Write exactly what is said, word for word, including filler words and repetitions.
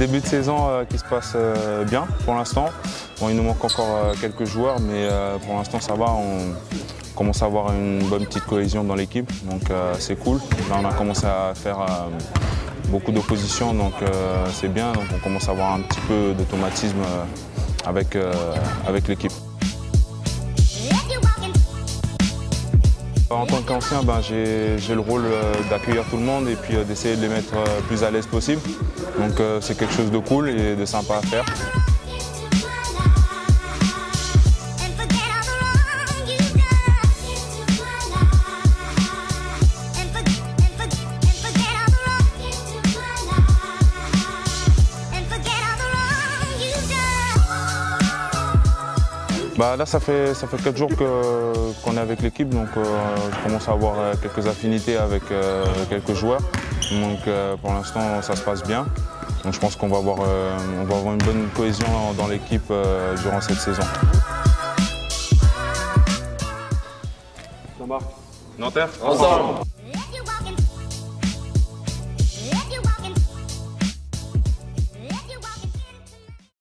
début de saison euh, qui se passe euh, bien pour l'instant. Bon, il nous manque encore euh, quelques joueurs, mais euh, pour l'instant ça va. On commence à avoir une bonne petite cohésion dans l'équipe, donc euh, c'est cool. Là, on a commencé à faire euh, beaucoup d'opposition, donc euh, c'est bien. Donc on commence à avoir un petit peu d'automatisme euh, avec, euh, avec l'équipe. En tant qu'ancien, ben, j'ai le rôle d'accueillir tout le monde et puis d'essayer de les mettre plus à l'aise possible. Donc euh, c'est quelque chose de cool et de sympa à faire. Bah là, ça fait ça fait quatre jours qu'on est avec l'équipe, donc euh, je commence à avoir quelques affinités avec euh, quelques joueurs. Donc euh, pour l'instant, ça se passe bien. Donc je pense qu'on va avoir euh, on va avoir une bonne cohésion dans l'équipe euh, durant cette saison. Jean-Marc. Nanterre. Ensemble.